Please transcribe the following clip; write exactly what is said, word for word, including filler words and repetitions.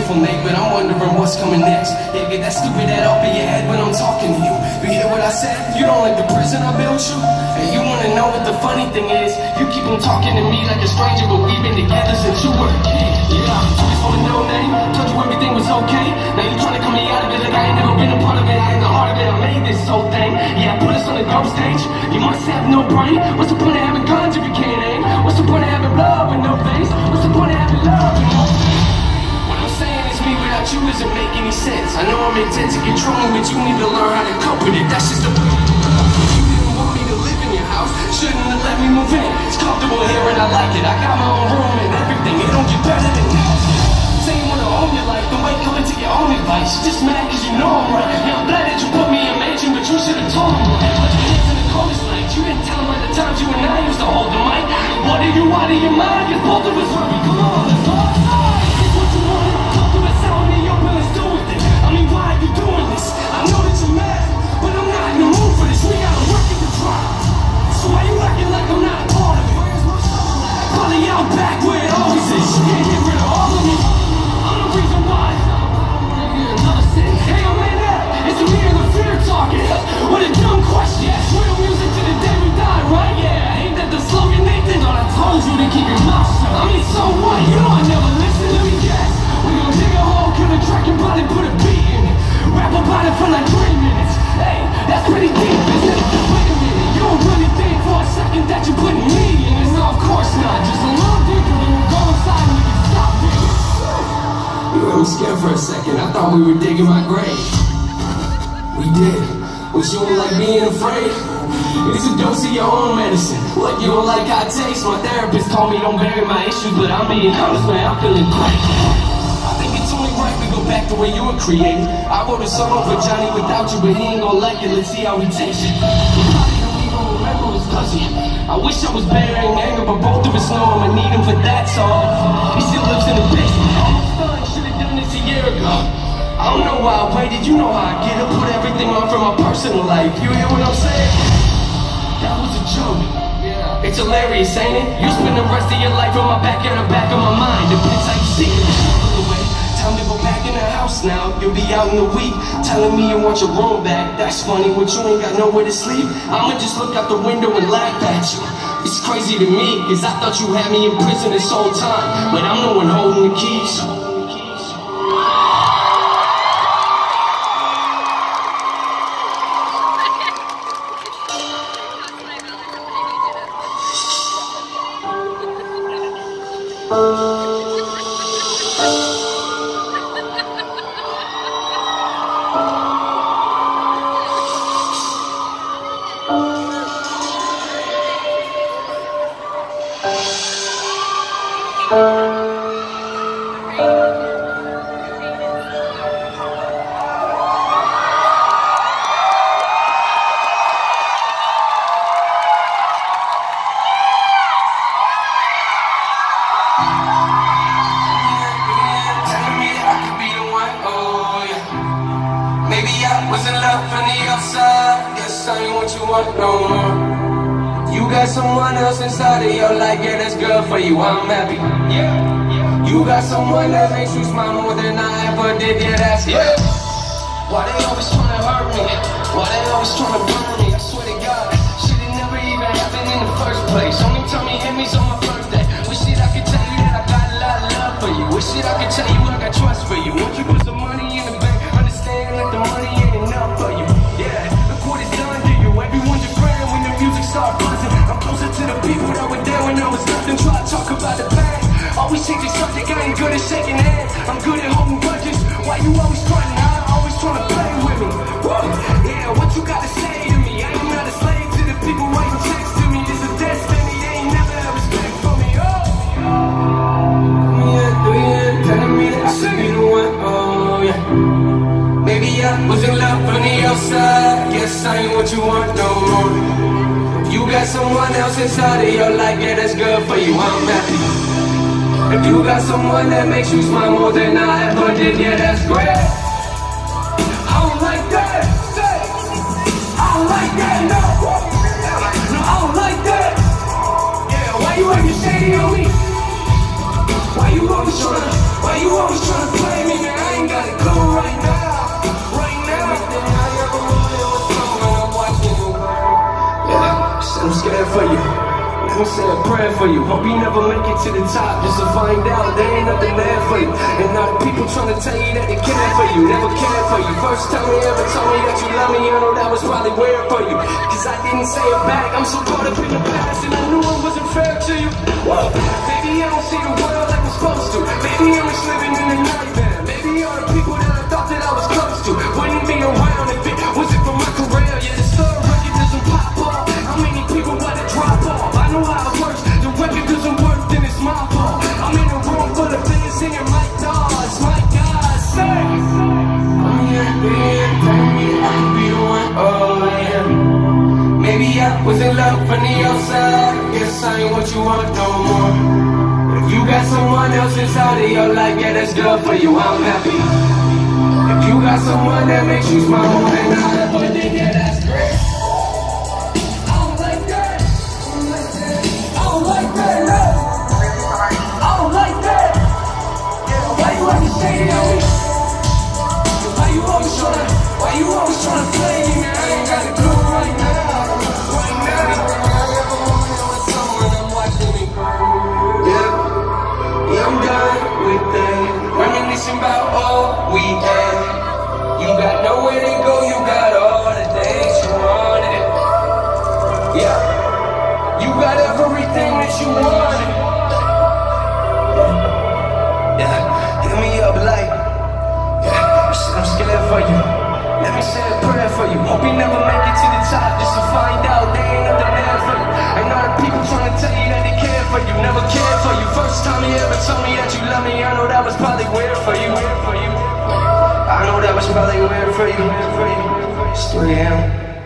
grateful, mate, but I'm wondering what's coming next. Yeah, get that stupid head off of your head when I'm talking to you. You hear what I said? You don't like the prison I built you? Hey, you wanna know what the funny thing is? You keep on talking to me like a stranger, but we've been together since you were a kid. Yeah, I just wanna know, name. Told you everything was okay. Now you trying to come me out of it like I ain't never been a part of it. I ain't the heart of it, I made this whole thing. Yeah, I put us on the dope stage. You must have no brain. What's the point of having guns if you can't aim? What's the point of having love with no face? What's the point of having love with no face? What I'm saying is me without you doesn't make any sense. I know I'm intent to control you, but you need to learn how to cope with it. That's just the way you didn't want me to live in your house. Shouldn't have let me move in. It's comfortable here and I like it. I got my own room and everything. It don't get better than that. Say you wanna own your life, then wait, come and take your own advice. You're just mad cause you know I'm right. Yeah, I'm glad that you put me in mansion, but you should've told me. Put your hands in the coldest night. You didn't tell him at the times you and I used to hold the mic. What are you out of your mind? Cause both of us worry. Come on, let's go outside. It's what you want. Both of us out in the open, let's do with it. I mean, why are you doing this? I know that you're mad, but I'm not in the mood for this. We gotta work at the drop. So why you acting like I'm not a part of it? Probably out back where it always is. You can't get rid of all of me. I'm the reason why. Hey, I'm in that. It's me and the fear talking. What a dumb question. Real music to the day we die, right? Yeah, ain't that the slogan, Nathan? Thought I told you to keep your mouth shut. I mean, so what? You know I never listen. Let me guess. We gon' dig a hole, kill a track, and probably put a beat in it. Rap about it for like three minutes. Hey, that's pretty deep, isn't it? Wait a minute, you don't really think for a second that you're putting me in it? No, of course not. Just a little deeper, then we'll go inside and we can stop digging. You were scared for a second. I thought we were digging my grave. We did. But you don't like being afraid? It's a dose of your own medicine. What, you don't like how it tastes? My therapist told me don't bury my issues, but I'm being honest, man, I'm feeling great. I think it's only right we go back the way you were created. I wrote a song for Johnny without you, but he ain't gonna like it. Let's see how he takes it. He probably don't even remember his cousin. I wish I was bearing anger, but both of us know I'ma need him for that song. He still lives in the basement. Almost done, should've done this a year ago. I don't know why I waited, you know how I get up, put everything on for my personal life. You hear what I'm saying? That was a joke. Yeah. It's hilarious, ain't it? You spend the rest of your life on my back and the back of my mind. Depends how you see it. Anyway, time to go back in the house now. You'll be out in the week, telling me you want your room back. That's funny, but you ain't got nowhere to sleep. I'ma just look out the window and laugh at you. It's crazy to me, cause I thought you had me in prison this whole time. But I'm the one holding the keys. Someone else inside of your life, yeah, that's good for you, I'm happy. Yeah, you got someone that makes you smile more than I ever did, yeah, that's good. Yeah. Why they always trying to hurt me? Why they always trying to burn me? I swear to God, shit it never even happened in the first place. Only time he hit me's on my birthday. Wish it I could tell you that I got a lot of love for you. Wish it I could tell you I got trust for you. Once you put some money in the bank, understand that the money ain't enough for you. Yeah, look what it's done to you. Everyone's your friend when the music starts buzzing. I'm closer to the people that were there when I was nothing. Try to talk about the past. Always change the subject, I ain't good at shaking hands. I'm good at holding grudges. Why you always trying to hide? Always trying to play with me. Woo! Yeah, what you gotta say to me? I am not a slave to the people writing checks to me. It's a destiny, they ain't never had respect for me. Oh! Yeah, yeah, telling me that I should be the one. Oh, yeah. Maybe I was in love from the outside. Guess I ain't what you want no more. You got someone else inside of your life, yeah, that's good for you, I'm happy. If you got someone that makes you smile more than I ever did, yeah, that's great. I don't like that, say. I don't like that, no. No, I don't like that. Yeah, why you acting shady on me? Why you always tryna, why you always tryna play me? for you. Let me say a prayer for you. Hope you never make it to the top, just to find out there ain't nothing there for you. And all the people trying to tell you that they care for you, never cared for you. First time they ever told me that you love me, I know that was probably weird for you, cause I didn't say it back. I'm so caught up in the past and I knew it wasn't fair to you. Whoa. Baby, I don't see the world like I'm supposed to. Baby, I'm just living in the nightmare. Maybe all the people that I thought that I was close to wouldn't be around if it wasn't for my career. Yeah, the third record doesn't pop off. How many people wanna drop off? I know how it works. The record doesn't work, then it's my fault. I'm in a room full of things singing my dogs, my God, say. I'm here, being baby, I could be the one, oh yeah. Maybe I was in love from the outside. Guess I ain't what you want no more. If you got someone else inside of your life, yeah, that's good for you, I'm happy. If you got someone that makes you smile more than I ever did, yeah, that's great. I don't like that. I don't like that, no. I don't like that. Why you always shading on me? Why you always tryna, why you always tryna play me, man? I ain't got a clue right now. Right now. I ever wanted with someone, I'm watching me grow. Yeah, yeah, I'm done with that. Reminiscing about all we had. You got nowhere to go, you got all the things you wanted. Yeah, you got everything that you wanted. Yeah, hit me up like, yeah, I'm scared for you. Let me say a prayer for you. Hope you never make it to the top, just to find out there ain't nothing there for you. Ain't all the people trying to tell you that they care for you, never cared for you. First time you ever told me that you love me, I know that was probably weird for you. Weird for you. I know that was probably weird for you. Still am.